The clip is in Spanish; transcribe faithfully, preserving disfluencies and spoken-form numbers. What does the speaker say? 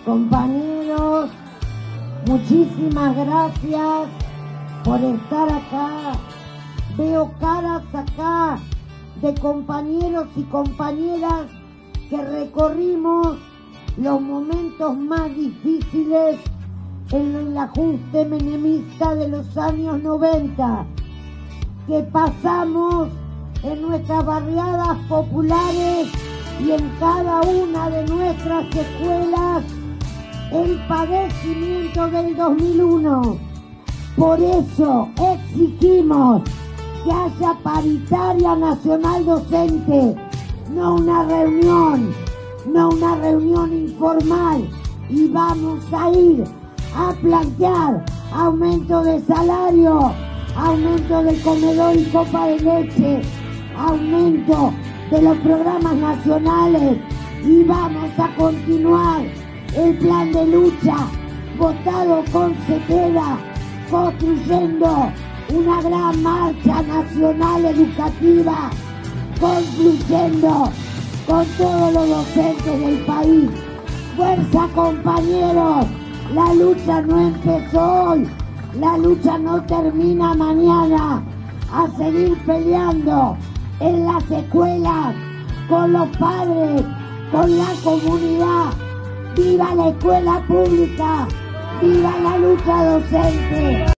Compañeros, muchísimas gracias por estar acá. Veo caras acá de compañeros y compañeras que recorrimos los momentos más difíciles en el ajuste menemista de los años noventa, que pasamos en nuestras barriadas populares y en cada una de nuestras escuelas el padecimiento del dos mil uno. Por eso exigimos que haya paritaria nacional docente, no una reunión, no una reunión informal, y vamos a ir a plantear aumento de salario, aumento del comedor y copa de leche, aumento de los programas nacionales, y vamos a continuar el plan de lucha votado con Cepeda, construyendo una gran marcha nacional educativa, concluyendo con todos los docentes del país. ¡Fuerza, compañeros! La lucha no empezó hoy, la lucha no termina mañana. A seguir peleando en las escuelas, con los padres, con la comunidad. ¡Viva la escuela pública! ¡Viva la lucha docente!